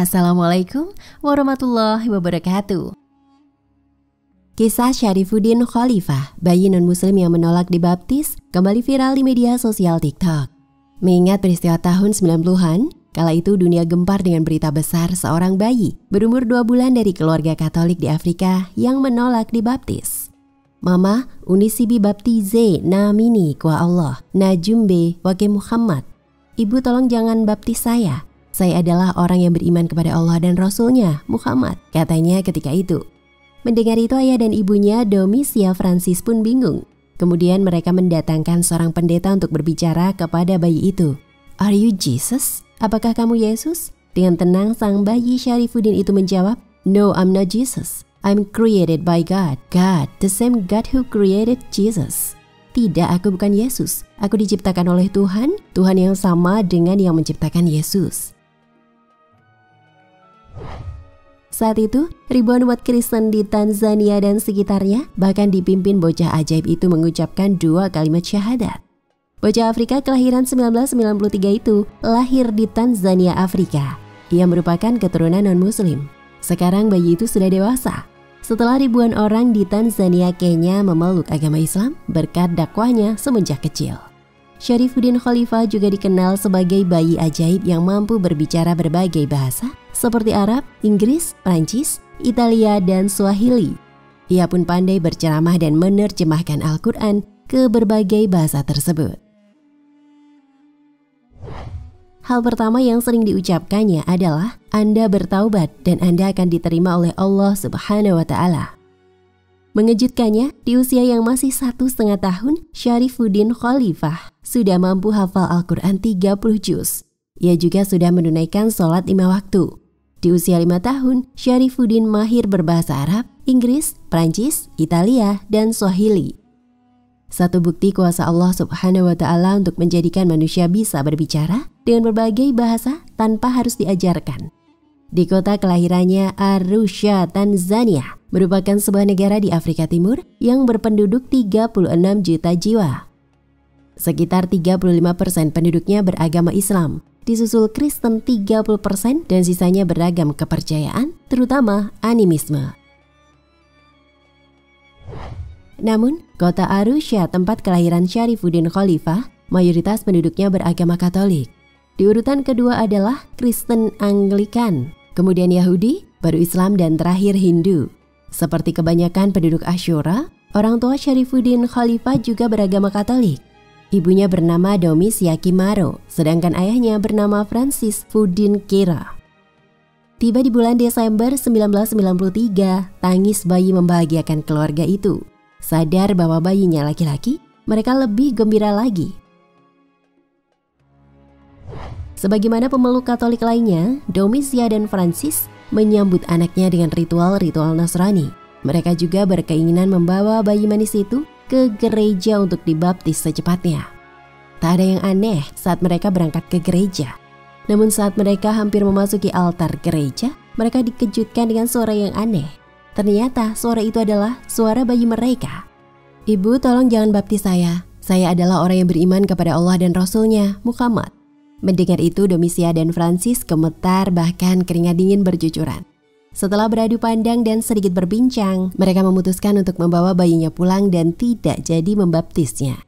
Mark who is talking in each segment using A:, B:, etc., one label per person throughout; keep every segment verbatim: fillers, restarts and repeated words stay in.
A: Assalamualaikum warahmatullahi wabarakatuh. Kisah Syarifuddin Khalifah, bayi non-muslim yang menolak dibaptis, kembali viral di media sosial TikTok. Mengingat peristiwa tahun sembilan puluhan, kala itu dunia gempar dengan berita besar seorang bayi berumur dua bulan dari keluarga Katolik di Afrika yang menolak dibaptis. Mama, unisibi baptize namini kwa Allah, najumbe wake Muhammad. Ibu tolong jangan baptis saya. Saya adalah orang yang beriman kepada Allah dan Rasul-Nya, Muhammad, katanya ketika itu. Mendengar itu ayah dan ibunya, Domisia Francis pun bingung. Kemudian mereka mendatangkan seorang pendeta untuk berbicara kepada bayi itu. Are you Jesus? Apakah kamu Yesus? Dengan tenang sang bayi Syarifuddin itu menjawab, No, I'm not Jesus. I'm created by God. God, the same God who created Jesus. Tidak, aku bukan Yesus. Aku diciptakan oleh Tuhan, Tuhan yang sama dengan yang menciptakan Yesus. Saat itu, ribuan umat Kristen di Tanzania dan sekitarnya bahkan dipimpin bocah ajaib itu mengucapkan dua kalimat syahadat. Bocah Afrika kelahiran seribu sembilan ratus sembilan puluh tiga itu lahir di Tanzania, Afrika. Ia merupakan keturunan non-muslim. Sekarang bayi itu sudah dewasa. Setelah ribuan orang di Tanzania, Kenya memeluk agama Islam berkat dakwahnya semenjak kecil. Syarifuddin Khalifah juga dikenal sebagai bayi ajaib yang mampu berbicara berbagai bahasa seperti Arab, Inggris, Prancis, Italia, dan Swahili. Ia pun pandai berceramah dan menerjemahkan Al-Quran ke berbagai bahasa tersebut. Hal pertama yang sering diucapkannya adalah Anda bertaubat dan Anda akan diterima oleh Allah Subhanahu wa Ta'ala. Mengejutkannya, di usia yang masih satu setengah tahun, Syarifuddin Khalifah sudah mampu hafal Al-Quran tiga puluh juz. Ia juga sudah menunaikan sholat lima waktu. Di usia lima tahun, Syarifuddin mahir berbahasa Arab, Inggris, Prancis, Italia, dan Swahili. Satu bukti kuasa Allah Subhanahu wa Ta'ala untuk menjadikan manusia bisa berbicara dengan berbagai bahasa tanpa harus diajarkan. Di kota kelahirannya Arusha, Tanzania, merupakan sebuah negara di Afrika Timur yang berpenduduk tiga puluh enam juta jiwa. Sekitar tiga puluh lima persen penduduknya beragama Islam, disusul Kristen tiga puluh persen dan sisanya beragam kepercayaan, terutama animisme. Namun, kota Arusha, tempat kelahiran Syarifuddin Khalifah, mayoritas penduduknya beragama Katolik. Di urutan kedua adalah Kristen Anglikan, kemudian Yahudi, baru Islam, dan terakhir Hindu. Seperti kebanyakan penduduk Ashura, orang tua Syarifuddin Khalifah juga beragama Katolik. Ibunya bernama Domisia Kimaro, sedangkan ayahnya bernama Francis Fuddin Kera. Tiba di bulan Desember seribu sembilan ratus sembilan puluh tiga, tangis bayi membahagiakan keluarga itu. Sadar bahwa bayinya laki-laki, mereka lebih gembira lagi. Sebagaimana pemeluk Katolik lainnya, Domisia dan Francis menyambut anaknya dengan ritual-ritual Nasrani. Mereka juga berkeinginan membawa bayi manis itu ke gereja untuk dibaptis secepatnya. Tak ada yang aneh saat mereka berangkat ke gereja. Namun saat mereka hampir memasuki altar gereja, mereka dikejutkan dengan suara yang aneh. Ternyata suara itu adalah suara bayi mereka. Ibu, tolong jangan baptis saya. Saya adalah orang yang beriman kepada Allah dan Rasul-Nya, Muhammad. Mendengar itu, Domisia dan Francis gemetar, bahkan keringat dingin bercucuran. Setelah beradu pandang dan sedikit berbincang, mereka memutuskan untuk membawa bayinya pulang dan tidak jadi membaptisnya.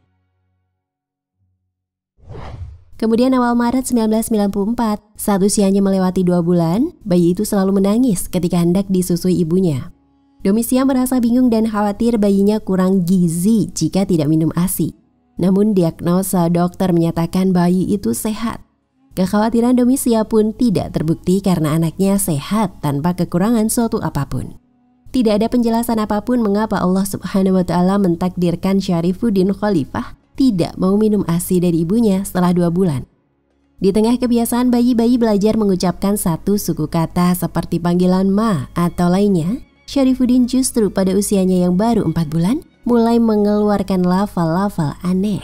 A: Kemudian awal Maret seribu sembilan ratus sembilan puluh empat, saat usianya melewati dua bulan, bayi itu selalu menangis ketika hendak disusui ibunya. Domisia merasa bingung dan khawatir bayinya kurang gizi jika tidak minum ASI. Namun diagnosa dokter menyatakan bayi itu sehat. Kekhawatiran Domisia pun tidak terbukti karena anaknya sehat tanpa kekurangan suatu apapun. Tidak ada penjelasan apapun mengapa Allah Subhanahu wa Ta'ala mentakdirkan Syarifuddin Khalifah tidak mau minum ASI dari ibunya setelah dua bulan. Di tengah kebiasaan bayi-bayi belajar mengucapkan satu suku kata seperti panggilan ma atau lainnya, Syarifuddin justru pada usianya yang baru empat bulan mulai mengeluarkan lafal-lafal aneh.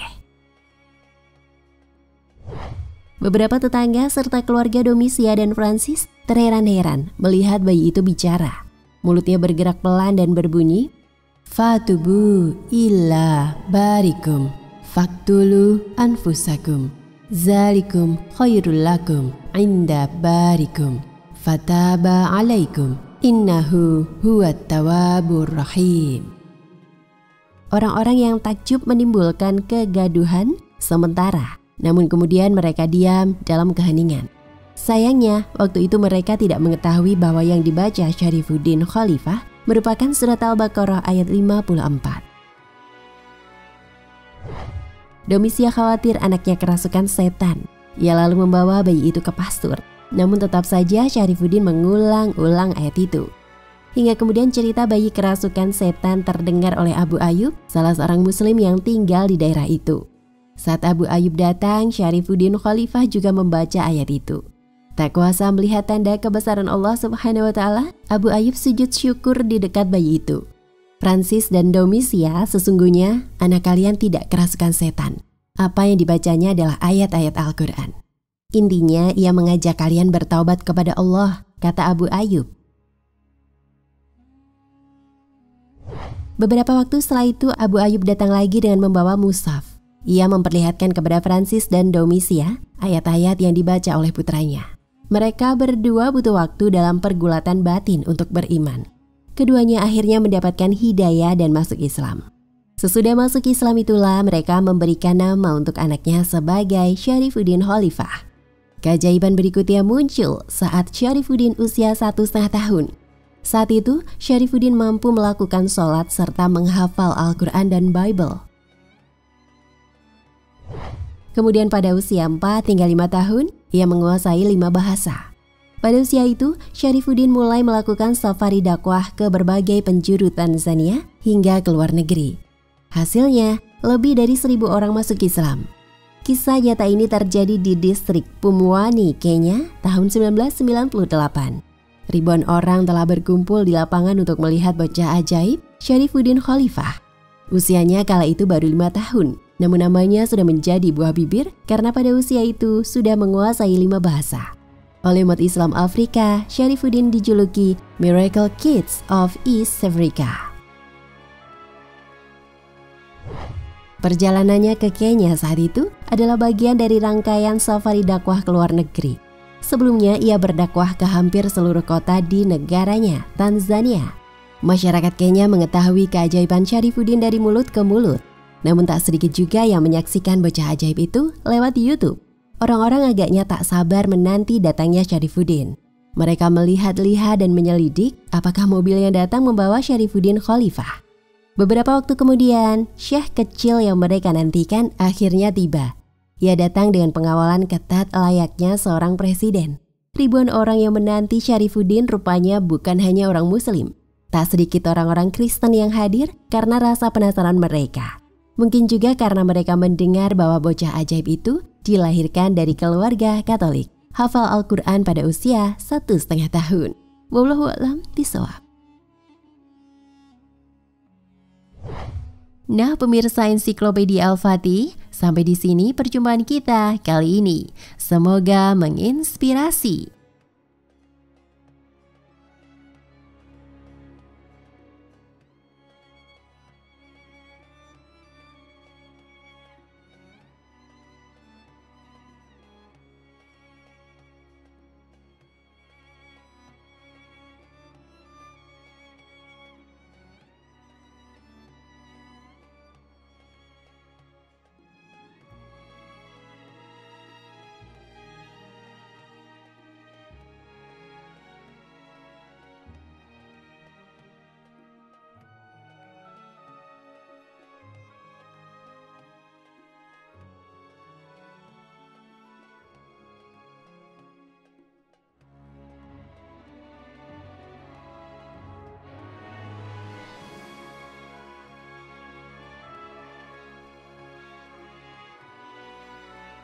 A: Beberapa tetangga serta keluarga Domisia dan Francis terheran-heran melihat bayi itu bicara. Mulutnya bergerak pelan dan berbunyi, Fatubu illa barikum, faktulu anfusakum, zalikum khairul lakum inda barikum, fataba alaikum innahu huwat tawwabur rahim. Orang-orang yang takjub menimbulkan kegaduhan sementara, namun kemudian mereka diam dalam keheningan. Sayangnya, waktu itu mereka tidak mengetahui bahwa yang dibaca Syarifuddin Khalifah merupakan surat Al-Baqarah ayat lima puluh empat. Domisia khawatir anaknya kerasukan setan. Ia lalu membawa bayi itu ke pastur. Namun tetap saja Syarifuddin mengulang-ulang ayat itu. Hingga kemudian cerita bayi kerasukan setan terdengar oleh Abu Ayyub, salah seorang muslim yang tinggal di daerah itu. Saat Abu Ayyub datang, Syarifuddin Khalifah juga membaca ayat itu. Tak kuasa melihat tanda kebesaran Allah Subhanahu wa Ta'ala, Abu Ayyub sujud syukur di dekat bayi itu. Francis dan Domisia, sesungguhnya anak kalian tidak kerasukan setan. Apa yang dibacanya adalah ayat-ayat Al-Quran. Intinya ia mengajak kalian bertaubat kepada Allah, kata Abu Ayyub. Beberapa waktu setelah itu Abu Ayyub datang lagi dengan membawa mushaf. Ia memperlihatkan kepada Francis dan Domisia ayat-ayat yang dibaca oleh putranya. Mereka berdua butuh waktu dalam pergulatan batin untuk beriman. Keduanya akhirnya mendapatkan hidayah dan masuk Islam. Sesudah masuk Islam itulah mereka memberikan nama untuk anaknya sebagai Syarifuddin Khalifah. Keajaiban berikutnya muncul saat Syarifuddin usia satu setengah tahun. Saat itu, Syarifuddin mampu melakukan sholat serta menghafal Al-Quran dan Bible. Kemudian pada usia empat hingga lima tahun, ia menguasai lima bahasa. Pada usia itu, Syarifuddin mulai melakukan safari dakwah ke berbagai penjuru Tanzania hingga ke luar negeri. Hasilnya, lebih dari seribu orang masuk Islam. Kisah nyata ini terjadi di distrik Pumwani, Kenya, tahun seribu sembilan ratus sembilan puluh delapan. Ribuan orang telah berkumpul di lapangan untuk melihat bocah ajaib Syarifuddin Khalifah. Usianya kala itu baru lima tahun, namun namanya sudah menjadi buah bibir karena pada usia itu sudah menguasai lima bahasa. Oleh umat Islam Afrika, Syarifuddin dijuluki Miracle Kids of East Africa. Perjalanannya ke Kenya saat itu adalah bagian dari rangkaian safari dakwah ke luar negeri. Sebelumnya ia berdakwah ke hampir seluruh kota di negaranya, Tanzania. Masyarakat Kenya mengetahui keajaiban Syarifuddin dari mulut ke mulut. Namun tak sedikit juga yang menyaksikan bocah ajaib itu lewat YouTube. Orang-orang agaknya tak sabar menanti datangnya Syarifuddin. Mereka melihat-lihat dan menyelidik apakah mobil yang datang membawa Syarifuddin Khalifah. Beberapa waktu kemudian, syekh kecil yang mereka nantikan akhirnya tiba. Ia datang dengan pengawalan ketat layaknya seorang presiden. Ribuan orang yang menanti Syarifuddin rupanya bukan hanya orang Muslim. Tak sedikit orang-orang Kristen yang hadir karena rasa penasaran mereka. Mungkin juga karena mereka mendengar bahwa bocah ajaib itu dilahirkan dari keluarga Katolik. Hafal Al-Quran pada usia satu setengah tahun. Wallahu a'lam bishawab. Nah pemirsa Ensiklopedia Al-Fatih, sampai di sini perjumpaan kita kali ini. Semoga menginspirasi.